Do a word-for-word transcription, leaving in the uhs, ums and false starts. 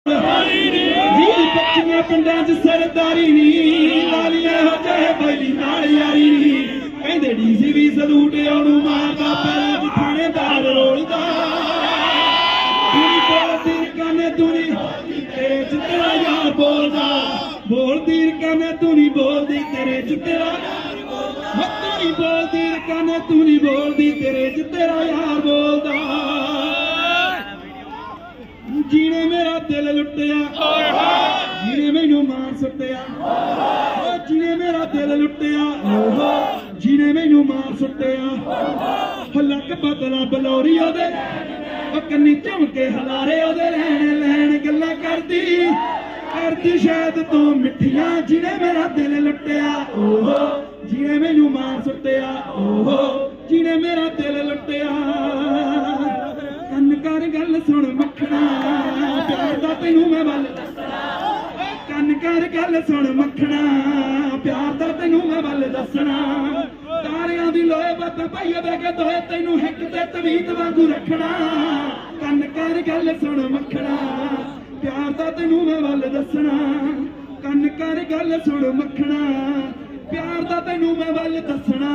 बच्चियां पिंडां च सरदारी नी लालियां हो जाए बैली नाल यारी नी कहंदे डीसी भी सलूट ओनू मारदा पैरां च थानेदार रोलदा दुनी बोलदी काने दुनी तेरे च तेरा यार बोलदा बोलदी काने दुनी बोलदी तेरे च तेरा दुनी बोलदी काने दुनी बोलदी तेरे च तेरा यार बोलदा जीने मेरा दिल लुटिया जीने मैनू मार सुटिया जीने मेरा दिल लुटिया जीने मैनू मार सुटिया लक बदला बलौरी ओदे कन्नी झुमके हलारे ओदे लैन लैन गल्लां करदी करदी शायद तू मिठियां जीने मेरा दिल लुटिया जीने मैनू मार सुटिया जीने मेरा दिल लुटिया कन कर गल सुन मखना प्यार दा तैनू मैं वल दसना कन कर गल सुन मखना प्यार दा तैनू मैं वल दसना तारियां दी लोए बत भाईए दे के दोए तैनू हिक ते तवीत वांगू रखना कन कर गल सुन मखना प्यार दा तैनू मैं वल दसना कन कर गल सुन मखना प्यार दा तैनू मैं वल दसना।